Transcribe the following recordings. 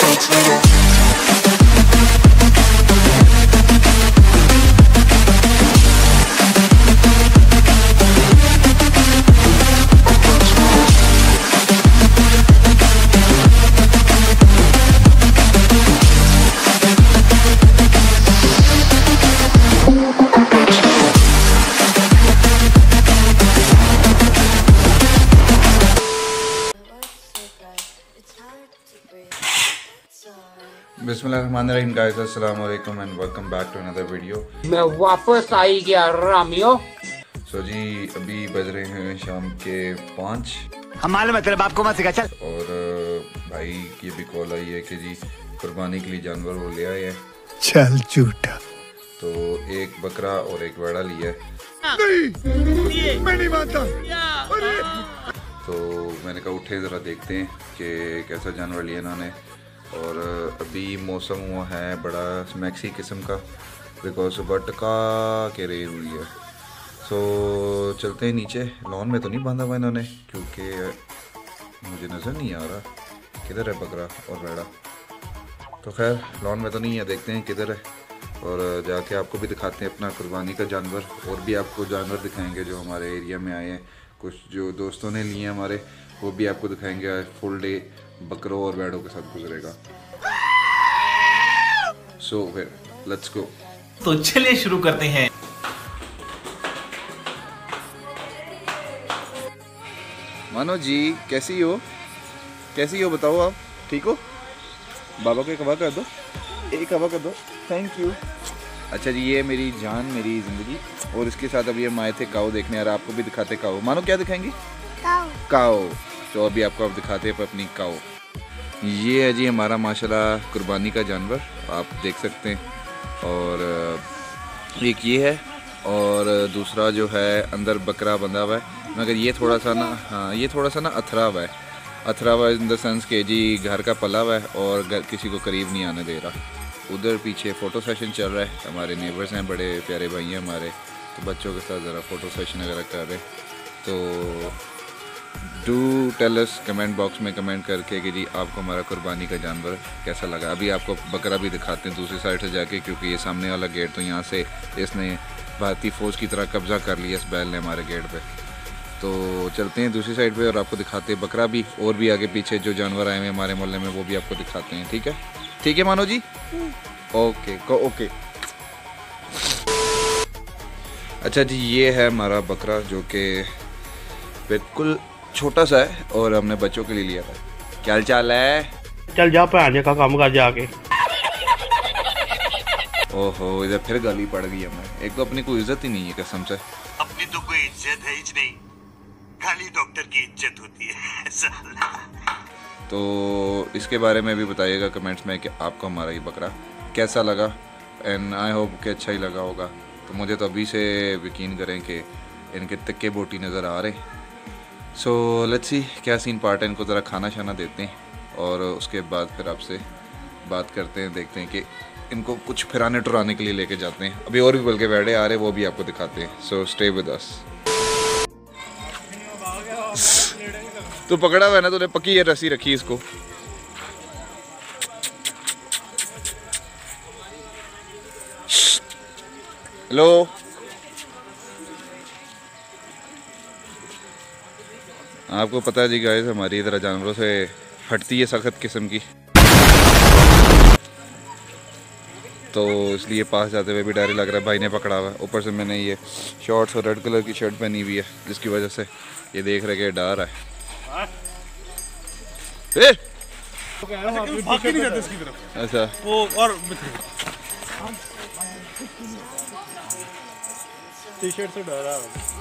बिस्मिल्लाहिर्रहमानिर्रहीम गाइस, अस्सलाम वालेकुम and welcome back to another video. मैं वापस आई गया रामियो। सो जी अभी बज रहे हैं शाम के 5। हमारे मतलब आपको मत सिखा चल। और भाई की भी कॉल आई है कि जी कुर्बानी के लिए जानवर वो ले आए हैं। चल झूठा। तो एक बकरा और एक वेड़ा लिया है। नहीं, मैं नहीं मानता। तो मैंने कहा उठे ज़रा देखते हैं कि कैसा जानवर लिया इन्होंने। और अभी मौसम हुआ है बड़ा मैक्सी किस्म का, बिकॉज सुबह टका के रेल हुई है। सो चलते हैं नीचे। लॉन में तो नहीं बांधा हुआ इन्होंने, क्योंकि मुझे नज़र नहीं आ रहा किधर है बकरा और वेड़ा। तो खैर लॉन में तो नहीं है, देखते हैं किधर है और जाके आपको भी दिखाते हैं अपना कुर्बानी का जानवर। और भी आपको जानवर दिखाएंगे जो हमारे एरिया में आए हैं, कुछ जो दोस्तों ने लिए हैं हमारे, वो भी आपको दिखाएंगे। फुल डे बकरों और बैड़ों के साथ गुजरेगा। सो फिर लेट्स गो। तो चलिए शुरू करते हैं। मानो जी कैसी हो, कैसी हो बताओ आप, ठीक हो? बाबा को एक हवा कर दो, एक हवा कर दो, थैंक यू। अच्छा जी ये मेरी जान, मेरी ज़िंदगी। और इसके साथ अभी हम आए थे काऊ देखने, यार आपको भी दिखाते काऊ। मानो क्या दिखाएंगी? काऊ। तो अभी आपको आप दिखाते हैं अपनी काऊ। ये है जी हमारा माशाल्लाह कुर्बानी का जानवर, आप देख सकते हैं। और एक ये है और दूसरा जो है अंदर बकरा बंधा हुआ है, मगर ये थोड़ा सा ना, हाँ ये थोड़ा सा ना अथरा हुआ है। अथरा हुआ इन द सेंस के जी घर का पला हुआ है और किसी को करीब नहीं आने दे रहा। उधर पीछे फ़ोटो सेशन चल रहा है, हमारे नेबर्स हैं, बड़े प्यारे भाई हैं हमारे, तो बच्चों के साथ ज़रा फ़ोटो सेशन वगैरह कर रहे। तो do tell us comment box में कमेंट करके कि जी आपको हमारा कुर्बानी का जानवर कैसा लगा। अभी आपको बकरा भी दिखाते हैं दूसरी साइड से जाके, क्योंकि ये सामने वाला गेट तो यहाँ से इसने भारतीय फ़ौज की तरह कब्ज़ा कर लिया इस बैल ने हमारे गेट पे। तो चलते हैं दूसरी साइड पे और आपको दिखाते हैं बकरा भी, और भी आगे पीछे जो जानवर आए हुए हमारे मोहल्ले में वो भी आपको दिखाते हैं। ठीक है, ठीक है मानो जी, ओके ओके। अच्छा जी ये है हमारा बकरा जो कि बिल्कुल छोटा सा है और हमने बच्चों के लिए लिया था। क्या चाल है? चल जा पहने का काम कर जाके। ओहो इधर फिर गाली पड़ गई हमें। एक तो अपनी कोई इज्जत ही नहीं है कसम से। अपनी तो कोई इज्जत है ही नहीं, खाली डॉक्टर की इज्जत होती है। तो इसके बारे में भी बताइएगा कमेंट्स में कि आपको हमारा ये बकरा कैसा लगा, एंड आई होप कि अच्छा ही लगा होगा। तो मुझे तो अभी से यकीन करें कि इनके तक्के बोटी नज़र आ रहे। सो लेट्स सी क्या सीन पार्ट है। इनको ज़रा खाना शाना देते हैं और उसके बाद फिर आपसे बात करते हैं, देखते हैं कि इनको कुछ फिराने टुराने के लिए लेके जाते हैं। अभी और भी बल्कि वेड़े आ रहे हैं, वो भी आपको दिखाते हैं। So stay with us. तो पकड़ा हुआ है ना तूने, पक्की ये रस्सी रखी इसको। हेलो आपको पता है जी गाइस हमारी इधर जानवरों से हटती है सख्त किस्म की, तो इसलिए पास जाते हुए भी डर लग रहा है। भाई ने पकड़ा हुआ है, ऊपर से मैंने ये शॉर्ट्स और रेड कलर की शर्ट पहनी हुई है, जिसकी वजह से ये देख रहे कि डर है। अच्छा टी-शर्ट से डरा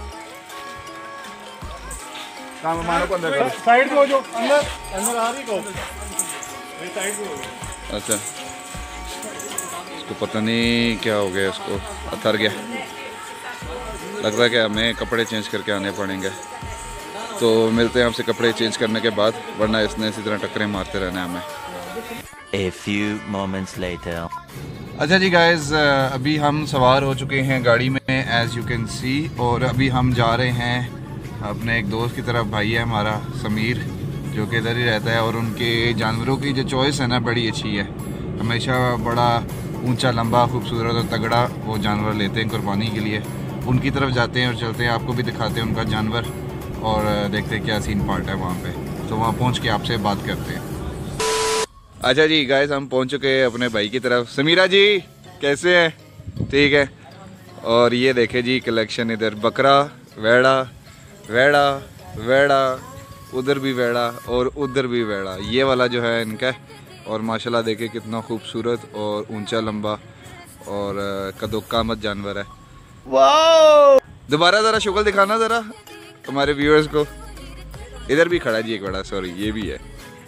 मानो को अंदर साइड को, जो अंदर आ रही को साइड को। अच्छा इसको पता नहीं क्या हो गया, इसको अथर गया लग रहा है कि हमें कपड़े चेंज करके आने पड़ेंगे। तो मिलते हैं आपसे कपड़े चेंज करने के बाद, वरना इसने इसी तरह टक्करें मारते रहना है हमें। A few moments later. अच्छा जी गाइस अभी हम सवार हो चुके हैं गाड़ी में एज़ यू कैन सी, और अभी हम जा रहे हैं अपने एक दोस्त की तरफ। भाई है हमारा समीर, जो कि इधर ही रहता है, और उनके जानवरों की जो चॉइस है ना बड़ी अच्छी है। हमेशा बड़ा ऊंचा लंबा खूबसूरत और तगड़ा वो जानवर लेते हैं कुर्बानी के लिए। उनकी तरफ जाते हैं और चलते हैं, आपको भी दिखाते हैं उनका जानवर और देखते हैं क्या सीन पार्ट है वहाँ पे। तो वहाँ पहुँच के आपसे बात करते हैं। अच्छा जी गाइस, हम पहुँच चुके हैं अपने भाई की तरफ। समीरा जी कैसे हैं? ठीक है। और ये देखे जी कलेक्शन, इधर बकरा, वेड़ा वेड़ा वेड़ा, उधर भी वेड़ा और उधर भी वेड़ा, ये वाला जो है इनका। और माशाल्लाह देखे कितना खूबसूरत और ऊंचा लंबा और कदोकामत जानवर है। वाह! दोबारा ज़रा शक्ल दिखाना ज़रा हमारे व्यूअर्स को। इधर भी खड़ा जी एक बड़ा, सॉरी ये भी है।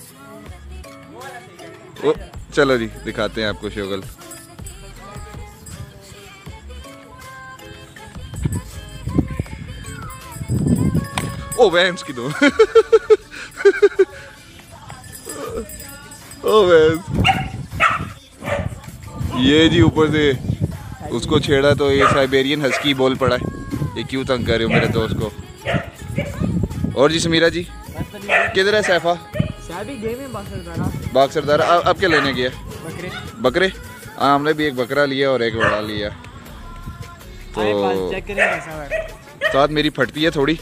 ओ चलो जी दिखाते हैं आपको शक्ल। ओ वैंस की दो ओ वैंस, ये जी ऊपर से उसको छेड़ा तो ये साइबेरियन हस्की बोल पड़ा है। ये क्यों तंग कर रहे हो मेरे दोस्त को? और जी समीरा जी किधर है सैफा? बाग सरदार। अब क्या लेने गया? बकरे। हाँ हमने भी एक बकरा लिया और एक बड़ा लिया। तो साथ मेरी फटती है थोड़ी,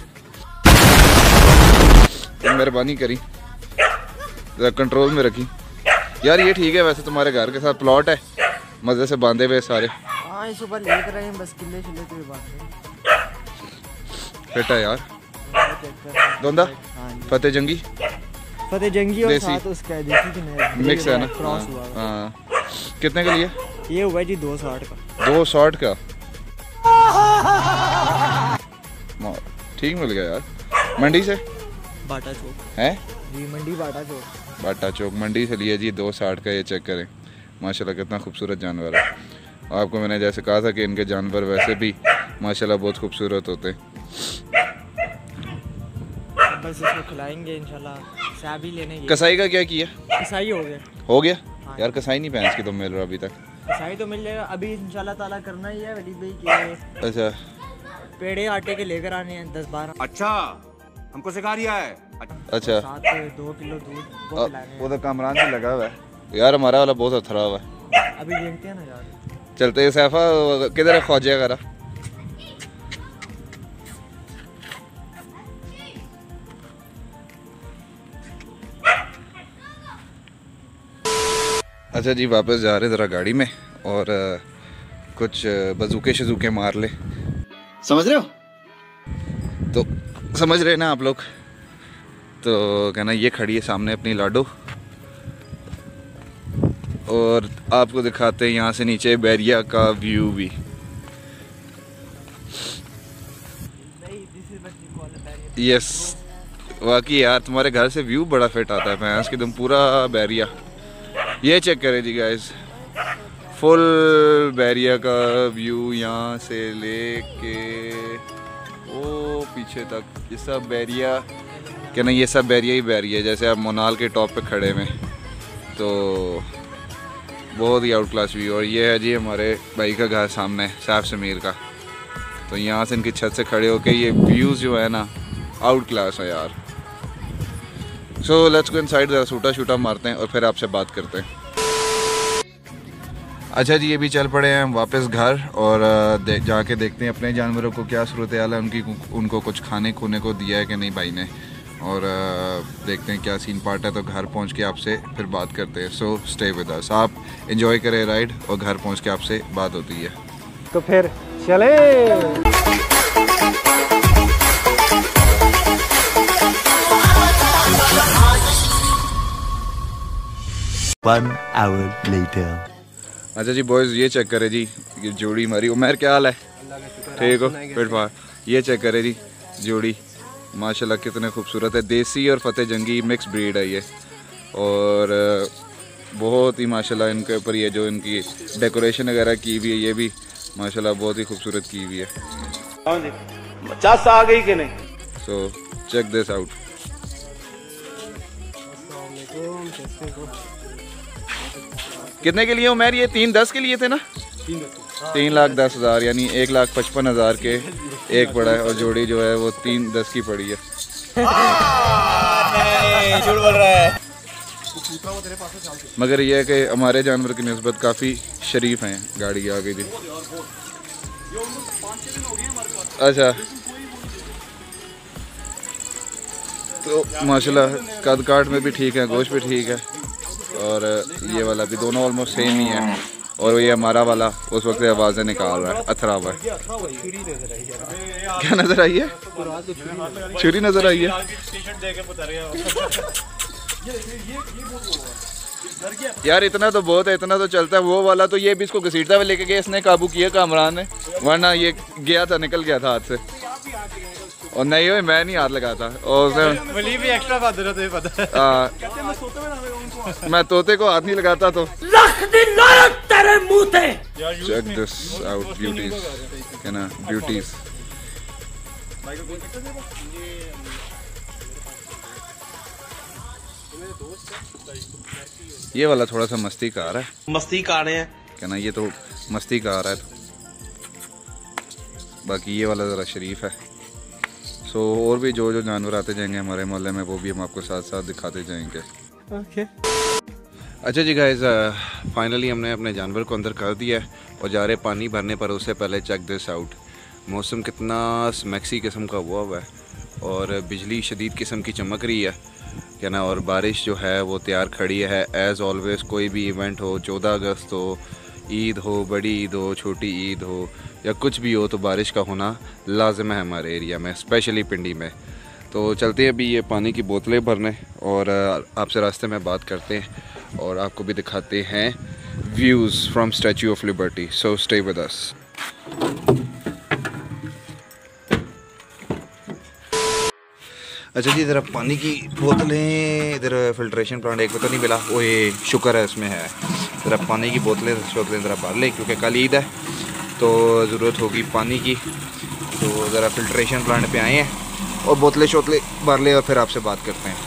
मेहरबानी करी कंट्रोल में रखी यार। ये ठीक है वैसे, तुम्हारे घर के साथ प्लॉट है, मजे से बांधे हुए सारे। हाँ इस ऊपर लेकर रहे हैं बस, किले छिले तो फिट है यार। दोंदा फतेह जंगी और साथ उसका देसी कि नहीं मिक्स है ना? क्रॉस हुआ। हाँ कितने का लिया? ये हुआ जी 260 का। 260 का ठीक मिल गया यार। मंडी से बाटा चौक है जी, मंडी बाटा चौक। बाटा चौक मंडी से लिया जी 260 का। ये चेक करें माशाल्लाह कितना खूबसूरत जानवर है। आपको मैंने जैसे कहा था कि इनके जानवर वैसे भी माशाल्लाह बहुत खूबसूरत होते हैं। बस इसको खिलाएंगे इंशाल्लाह। साहब ही लेने गए। कसाई का क्या किया? कसाई हो गया। हो गया हाँ। यार कसाई नहीं भैंस की तो मिल रहा अभी तक। कसाई तो मिल जाएगा अभी इंशाल्लाह ताला। करना ही है वली भाई के अच्छा पेड़े आटे के लेकर आने हैं 10-12। अच्छा हमको सिखा रिया है। अच्छा साथ 2 किलो दूध वो खिलाने वो तो कामरान से लगा हुआ है यार। हमारा वाला बहुत अथरा हुआ है। हैं। अभी देखते हैं ना यार। चलते हैं। सैफा किधर है ख्वाजा करा? अच्छा जी वापस जा रहे ज़रा गाड़ी में और कुछ बजूके शजूके मार ले। समझ रहे हो? तो समझ रहे ना आप लोग? तो कहना ये खड़ी है सामने अपनी लाडो, और आपको दिखाते हैं यहाँ से नीचे बैरिया का व्यू भी। यस वाकई यार तुम्हारे घर से व्यू बड़ा फिट आता है भैंस की, तुम पूरा बैरिया। ये चेक करें जी गाइस, फुल बैरिया का व्यू यहाँ से लेके ओ पीछे तक। ये सब बैरिया क्या नहीं, ये सब बैरिया ही बैरिया। जैसे आप मोनाल के टॉप पे खड़े में, तो बहुत ही आउट क्लास व्यू। और ये है जी हमारे भाई का घर सामने, सैफ समीर का। तो यहाँ से इनकी छत से खड़े होके ये व्यूज़ जो है ना आउट क्लास है यार। सो लेट्स गो इनसाइड, ज़रा सूटा शूटा मारते हैं और फिर आपसे बात करते हैं। अच्छा जी ये भी चल पड़े हैं वापस घर, और जाके देखते हैं अपने जानवरों को क्या सूरत हाल है उनकी। उनको कुछ खाने खूने को दिया है कि नहीं भाई ने, और देखते हैं क्या सीन पार्ट है। तो घर पहुंच के आपसे फिर बात करते हैं। सो स्टे विद अस, आप एंजॉय करें राइड, और घर पहुंच के आपसे बात होती है। तो फिर चले। 1 hour later. अच्छा जी बॉयज़ ये चेक करें जी, ये जोड़ी हमारी। उमर क्या हाल है? ठीक हो? फिट फाट। ये चेक करें जी जोड़ी, माशाल्लाह कितने खूबसूरत है। देसी और फतेह जंगी मिक्स ब्रीड है ये, और बहुत ही माशाल्लाह इनके ऊपर ये जो इनकी डेकोरेशन वगैरह की हुई है, ये भी माशाल्लाह बहुत ही खूबसूरत की हुई है। 50 आ गई कि नहीं? So check this out. कितने के लिए उमर? ये 310 के लिए थे ना? 3,10,000 यानी 1,55,000 के एक पड़ा है, और जोड़ी जो है वो 310 की पड़ी है। झूठ बोल रहा है। मगर यह है कि हमारे जानवर की निस्बत काफ़ी शरीफ हैं। गाड़ी आ गई थी। अच्छा, तो माशाल्लाह कद काट में भी ठीक है, गोश्त भी ठीक है, और ये वाला भी दोनों ऑलमोस्ट सेम ही है। और ये हमारा वाला उस वक्त आवाज़ें निकाल रहा है, अथरा हुआ है। क्या नज़र आई है? छुरी नज़र आई है। यार इतना तो बहुत है, इतना तो चलता है। वो वाला तो ये भी इसको घसीटता हुआ लेके गया, इसने काबू किया कामरान ने, वरना ये गया था, निकल गया था हाथ से। और नहीं हुई, मैं नहीं हाथ लगाता। और वली भी एक्स्ट्रा बात है, तो पता है। मैं तोते को हाथ नहीं लगाता। तो चेक दिस आउट ब्यूटीज, है ना, ब्यूटीज। ये वाला थोड़ा सा मस्ती का आ रहा है, मस्ती का रहे हैं क्या ना, ये तो मस्ती का आ रहा है। बाकी ये वाला ज़रा शरीफ है। सो और भी जो जो जानवर आते जाएंगे हमारे मोहल्ले में, वो भी हम आपको साथ साथ दिखाते जाएंगे। ओके। अच्छा जी गाइस, फाइनली हमने अपने जानवर को अंदर कर दिया है और जा रहे पानी भरने। पर उससे पहले चेक दिस आउट, मौसम कितना स्मैक्सी किस्म का हुआ है और बिजली शदीद किस्म की चमक रही है, क्या ना। और बारिश जो है वो तैयार खड़ी है। एज़ ऑलवेज़ कोई भी इवेंट हो, 14 अगस्त हो, ईद हो, बड़ी ईद हो, छोटी ईद हो, या कुछ भी हो, तो बारिश का होना लाजिम है हमारे एरिया में, स्पेशली पिंडी में। तो चलते हैं अभी ये पानी की बोतलें भरने और आपसे रास्ते में बात करते हैं और आपको भी दिखाते हैं views from statue of liberty. So stay with us. अच्छा जी, ज़रा पानी की बोतलें, इधर फिल्ट्रेशन प्लांट एक पता नहीं मिला, वो ये शुक्र है इसमें है। ज़रा पानी की बोतलें ज़रा भर लें क्योंकि कल ईद है तो ज़रूरत होगी पानी की। तो ज़रा फिल्ट्रेशन प्लांट पे आए हैं और बोतलें शोतलें भर ले और फिर आपसे बात करते हैं।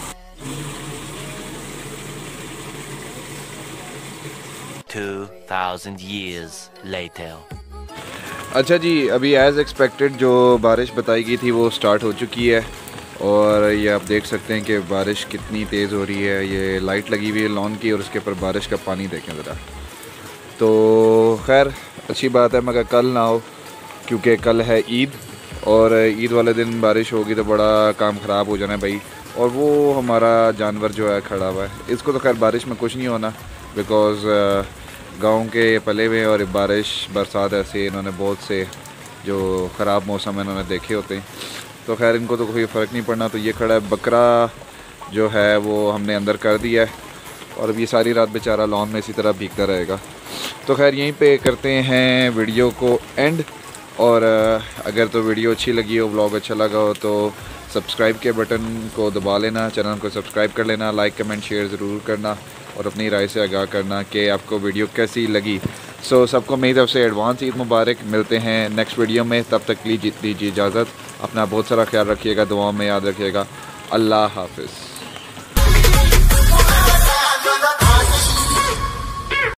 2000 years later. अच्छा जी, अभी एज़ एक्सपेक्टेड जो बारिश बताई गई थी वो स्टार्ट हो चुकी है और ये आप देख सकते हैं कि बारिश कितनी तेज़ हो रही है। ये लाइट लगी हुई है लॉन की और उसके ऊपर बारिश का पानी देखें ज़रा। तो खैर अच्छी बात है, मगर कल ना हो क्योंकि कल है ईद और ईद वाले दिन बारिश होगी तो बड़ा काम ख़राब हो जाना है भाई। और वो हमारा जानवर जो है खड़ा हुआ है, इसको तो खैर बारिश में कुछ नहीं होना, बिकॉज़ गांव के पले हुए और बारिश बरसात ऐसे इन्होंने बहुत से जो ख़राब मौसम है इन्होंने देखे होते हैं, तो खैर इनको तो कोई फ़र्क नहीं पड़ना। तो ये खड़ा है, बकरा जो है वो हमने अंदर कर दिया है और अब ये सारी रात बेचारा लॉन में इसी तरह भीगता रहेगा। तो खैर यहीं पे करते हैं वीडियो को एंड। और अगर तो वीडियो अच्छी लगी हो, व्लॉग अच्छा लगा हो, तो सब्सक्राइब के बटन को दबा लेना, चैनल को सब्सक्राइब कर लेना, लाइक कमेंट शेयर ज़रूर करना और अपनी राय से आगाह करना कि आपको वीडियो कैसी लगी। सो सबको मेरी तरफ से एडवांस ईद मुबारक। मिलते हैं नेक्स्ट वीडियो में, तब तक लीजिए इजाज़त। अपना बहुत सारा ख्याल रखिएगा, दुआओं में याद रखिएगा। अल्लाह हाफ़िज़।